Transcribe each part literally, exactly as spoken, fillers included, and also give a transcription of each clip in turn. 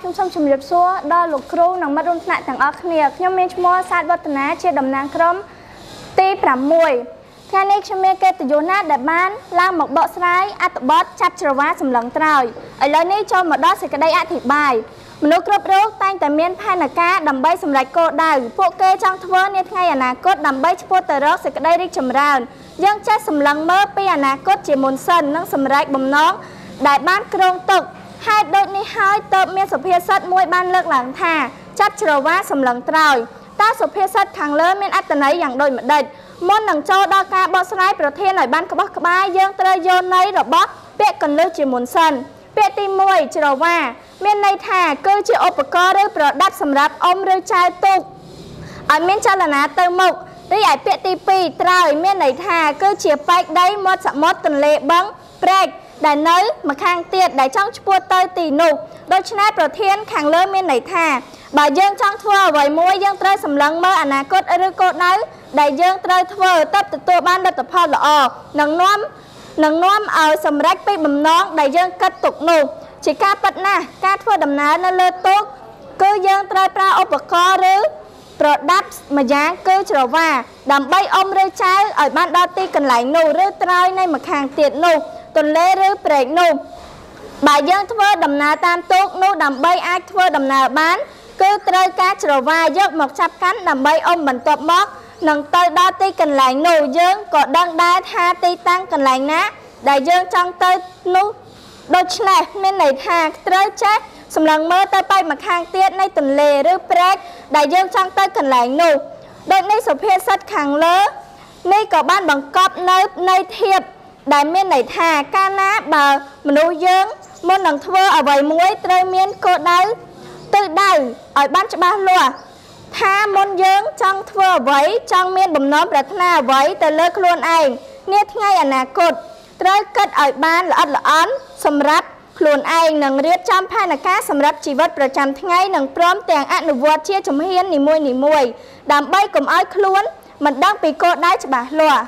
ខ្ញុំសូមជម្រាបសួរដល់លោកគ្រូនិងមិត្តរួមថ្នាក់ទាំងអស់គ្នាខ្ញុំមានឈ្មោះសាទវឌ្ឍនាជាតំណាងក្រុមទី ប្រាំមួយ ថ្ងៃនេះខ្ញុំមានកិត្តិយសណាស់ដែលបានឡើងមកបកស្រាយអត្ថបទចាប់ច្រវាសម្លឹងត្រើយឥឡូវនេះចូលមកដល់សេចក្តីអធិប្បាយមនុស្សគ្រប់រូបតែងតែមានផែនការដើម្បីសម្រេចគោលដៅពួកគេចង់ធ្វើនាថ្ងៃអនាគតដើម្បីឆ្ពោះទៅរកសេចក្តីរីកចម្រើនយើងចេះសម្លឹងមើលពីអនាគតជាមុនសិននិងសម្រេចបំណងដែលបានគ្រោងទុកហេតុដូចនេះហើយទើបមានសុភាសិតមួយបានលើកឡើងថាចាប់ច្រវាសម្លឹងត្រើយតើសុភាសិតខាងលើមានអត្ថន័យយ៉ាងដូចម្ដេចមុននឹងចូលដល់ការបកស្រាយប្រធានឲ្យបានក្បោះក្បាយយើងត្រូវយល់ន័យរបស់ពាក្យកន្លឹះជាមុនសិនពាក្យទីមួយច្រវាមានន័យថាគឺជាឧបករណ៍ឬប្រដាប់សម្រាប់អុំឬចែវទូកឲ្យមានចលនាទៅមុខរីឯពាក្យទីពីរត្រើយមានន័យថាគឺជាបែកដីមាត់សមុទ្រទន្លេបឹងព្រែកដែលនៅម្ខាងទៀតដែលចង់ឆ្ពោះទៅទីនោះដូច្នេះប្រធានខាងលើមានន័យថាបើយើងចង់ធ្វើអ្វីមួយយើងត្រូវសម្លឹងមើលអនាគតឬគោលដៅដែលយើងត្រូវធ្វើទើបទទួលបានលទ្ធផលល្អនឹងនាំនឹងនាំឲ្យសម្រេចពីបំណងដែលយើងគិតទុកនោះជាការពិតណាស់ការធ្វើដំណើរនៅលើទូកគឺយើងត្រូវប្រើឧបករណ៍ឬប្រដាប់ម្យ៉ាងគឺច្រវាដើម្បីអុំឬចែវឲ្យបានដល់ទីកន្លែងនោះឬត្រើយនៅម្ខាងទៀតនោះទន្លេឬព្រែកនោះបើយើងធ្វើដំណើរតាមទូកនោះដើម្បីអាចធ្វើដំណើរបានគឺត្រូវការច្រវាយកមកចាប់កាន់ដើម្បីអុំបន្ទាប់មកនឹងទៅដល់ទីកន្លែងនោះយើងក៏ដឹងដែរថាទីតាំងកន្លែងណាដែលយើងចង់ទៅនោះដូច្នេះមានន័យថាត្រូវចេះសម្លឹងមើលទៅបែបម្ខាងទៀតនៃទន្លេឬព្រែកដែលយើងចង់ទៅកន្លែងនោះដូចនេះសុភាសិតខាងលើនេះក៏បានបង្កប់នៅន័យធៀបដែលមានន័យថាកាលណាបើមនុស្សយើងមុននឹងធ្វើអ្វីមួយត្រូវមានគោលដៅទិសដៅឲ្យបានច្បាស់លាស់ថាមុនយើងចង់ធ្វើអ្វីចង់មានបំណងប្រាថ្នាអ្វីទៅលើខ្លួនឯងនាថ្ងៃអនាគតត្រូវគិតឲ្យបានល្អិតល្អន់សម្រាប់ខ្លួនឯងនិងរៀបចំផែនការសម្រាប់ជីវិតប្រចាំថ្ងៃនិងព្រមទាំងអនុវត្តជាជំហាននីមួយនីមួយដើម្បីកុំឲ្យខ្លួនមិនដឹងពីគោលដៅច្បាស់លាស់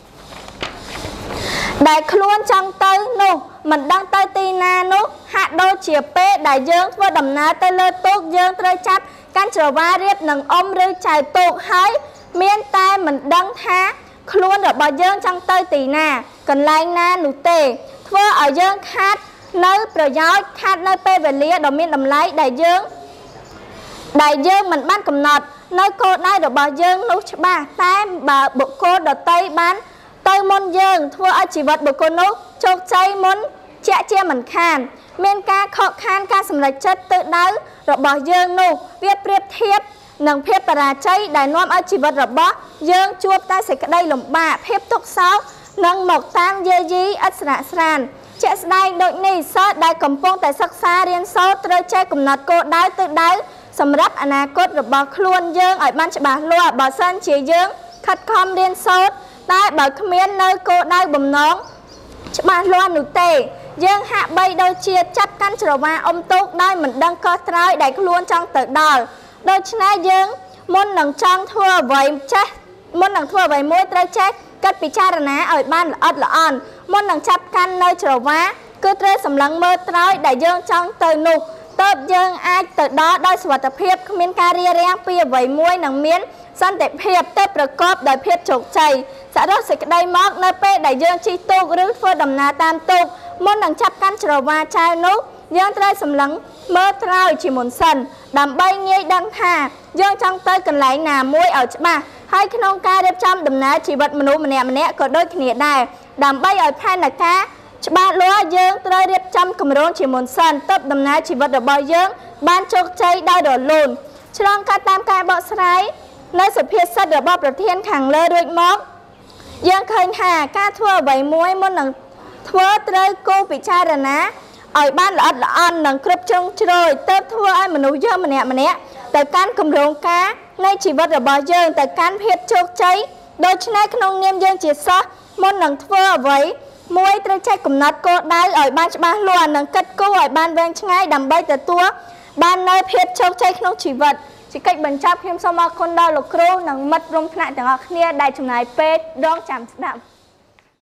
ដែលខ្លួនចង់ទៅនោះមិនដឹងទៅទីណានោះហាក់ដូចជាពេលដែលយើងធ្វើដំណើរទៅលើទូកយើងត្រូវចាប់កាន់ច្រវារៀបនឹងអុំឬចែវទូកហើយមានតែមិនដឹងថាខ្លួនរបស់យើងចង់ទៅទីណាកន្លែងណានោះទេធ្វើឲ្យយើងខាតនៅប្រយោជន៍ខាតនៅពេលវេលាដ៏មានតម្លៃដែលយើងដែលយើងមិនបានកំណត់នៅគោលដៅរបស់យើងនោះច្បាស់តែបើបុគ្គលដទៃបានទៅមុនយើងធ្វើឲ្យជីវិតបុគ្គលនោះជោគជ័យមុនជាក់ជាមិនខានមានការខកខានការសម្រេចចិត្តទិសដៅរបស់យើងនោះវាប្រៀបធៀបនឹងភាពបរាជ័យដែលនាំឲ្យជីវិតរបស់យើងជួបតែសេចក្តីលំបាកភាពទុក្ខសោកនិងមកតាមយាយីឥតស្រាកស្រានជាក់ស្ដែងដូចនេះសិស្សដែលកំពុងតែសិក្សារៀនសូត្រត្រូវចេះកំណត់គោលដៅទិសដៅសម្រាប់អនាគតរបស់ខ្លួនយើងឲ្យបានច្បាស់លាស់បើសិនជាយើងខិតខំរៀនសូត្រតែបើគ្មាននៅគោលដៅបំណងច្បាស់លាស់នោះទេយើងហាក់បីដូចជាចាប់កាន់ច្រវាអុំទូកដោយមិនដឹងកោះត្រើយដែលខ្លួនចង់ទៅដល់ដូច្នេះយើងមុននឹងចង់ធ្វើអ្វីចេះមុននឹងធ្វើអ្វីមួយត្រូវចេះគិតពិចារណាឲ្យបានល្អិតល្អន់មុននឹងចាប់កាន់នៅច្រវាគឺត្រូវសម្លឹងមើលត្រើយដែលយើងចង់ទៅនោះទើបយើងអាចទៅដល់ដោយសុវត្ថិភាពគ្មានការរារាំងពីអ្វីមួយនិងមានសន្តិភាពទៅប្រកបដោយភាពជោគជ័យសរុបសេចក្តីមកនៅពេលដែលយើងជិះទូកឬធ្វើដំណើរតាមទូកមុននឹងចាប់កាន់ច្រវាចែវនោះយើងត្រូវសម្លឹងមើលត្រើយជាមុនសិនដើម្បីងាយដឹងថាយើងចង់ទៅកន្លែងណាមួយឲ្យច្បាស់ហើយក្នុងការរៀបចំដំណើរជីវិតមនុស្សម្នាក់ម្នាក់ក៏ដូចគ្នាដែរដើម្បីឲ្យផែនការច្បាស់លាស់យើងត្រូវរៀបចំគម្រោងជាមុនសិនទើបដំណើរជីវិតរបស់យើងបានជោគជ័យដោយរលូនឆ្លងកាត់តាមការបកស្រាយនៅសុភាសិតរបស់ប្រធានខាងលើរួចមកយើងឃើញថាការធ្វើអ្វីមួយមុននឹងធ្វើត្រូវគូពិចារណាឲ្យបានល្អិតល្អន់និងគ្រប់ជ្រុងជ្រោយទើបធ្វើឲ្យមនុស្សយើងម្នាក់ម្នាក់ទៅកាន់គម្រោងការនៃជីវិតរបស់យើងទៅកាន់ភាពជោគជ័យដូច្នេះក្នុងនាមយើងជាសិស្សមុននឹងធ្វើអ្វីមួយត្រូវចេះកំណត់គោលដៅឲ្យបានច្បាស់លាស់និងគិតគូរឲ្យបានវែងឆ្ងាយដើម្បីទទួលបាននូវភាពជោគជ័យក្នុងជីវិតជាកិច្ចបញ្ចប់ខ្ញុំសូមអរគុណដល់លោកគ្រូនិងមិត្តរួមថ្នាក់ទាំងអស់គ្នាដែលចំណាយពេលរងចាំស្ដាប់